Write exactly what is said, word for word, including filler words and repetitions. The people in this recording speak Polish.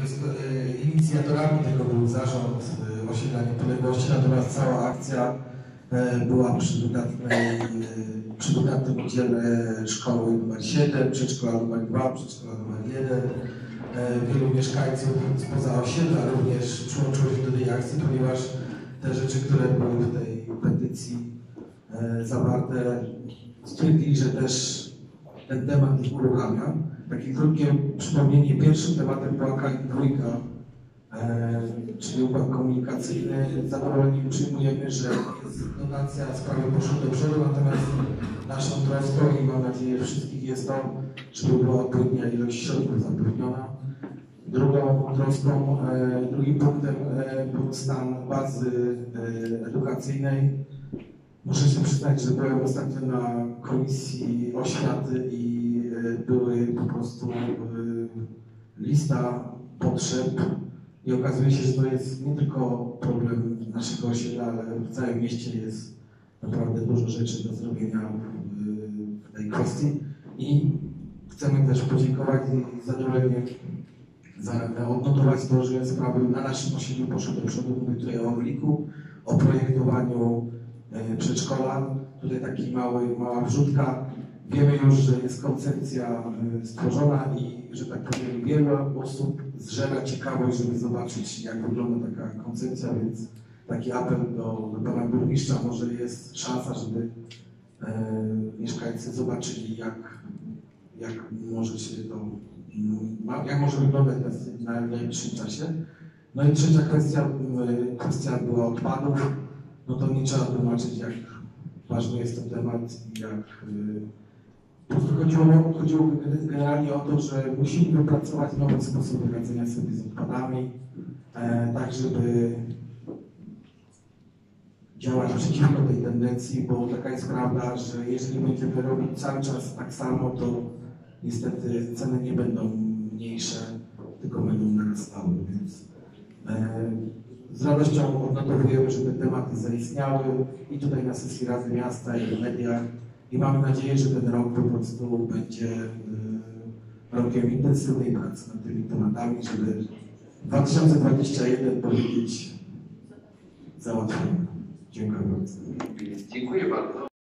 inicjatorami tego był zarząd osiedla Niepodległości, natomiast cała akcja była przy dodatnej, przy dodatnym oddziale szkoły numer siedem, przedszkola numer dwa, przedszkola numer jeden. Wielu mieszkańców spoza osiedla również przyłączyło się do tej akcji, ponieważ te rzeczy, które były w tej petycji zawarte, stwierdzili, że też ten temat ich uruchamia. Takie krótkie przypomnienie, pierwszym tematem była K I dwa, e, czyli układ komunikacyjny. Z zadowoleniem przyjmujemy, że jest dotacja, sprawy poszły do przodu, natomiast naszą troską i mam nadzieję wszystkich jest to, żeby była odpowiednia ilość środków zapewniona. Drugą troską, e, drugim punktem e, był stan bazy e, edukacyjnej. Muszę się przyznać, że byłem ostatnio na komisji oświaty i były po prostu lista potrzeb i okazuje się, że to jest nie tylko problem naszego osiedla, ale w całym mieście jest naprawdę dużo rzeczy do zrobienia w tej kwestii i chcemy też podziękować i zadowolenie za odnotować to, że sprawy na naszym osiedlu poszły do przodu. Mówię tutaj o Orliku, o projektowaniu przedszkola. Tutaj taki mały, mała wrzutka. Wiemy już, że jest koncepcja stworzona i, że tak powiem, wielu osób zżera ciekawość, żeby zobaczyć, jak wygląda taka koncepcja, więc taki apel do, do pana burmistrza, może jest szansa, żeby e, mieszkańcy zobaczyli, jak, jak może się to, jak może wyglądać na, na najbliższym czasie. No i trzecia kwestia, kwestia była odpadów. No to nie trzeba tłumaczyć, jak ważny jest ten temat i jak po prostu chodziło, chodziło generalnie o to, że musimy wypracować nowy sposób radzenia sobie z odpadami, e, tak żeby działać przeciwko tej tendencji, bo taka jest prawda, że jeżeli będziemy robić cały czas tak samo, to niestety ceny nie będą mniejsze, tylko będą narastały, więc e, z radością odnotowujemy, że te tematy zaistniały i tutaj na sesji Rady Miasta i w mediach i mamy nadzieję, że ten rok po prostu będzie y, rokiem intensywnej pracy nad tymi tematami, żeby dwa tysiące dwudziesty pierwszy powiedzieć załatwiony. Dziękuję bardzo. Dziękuję bardzo.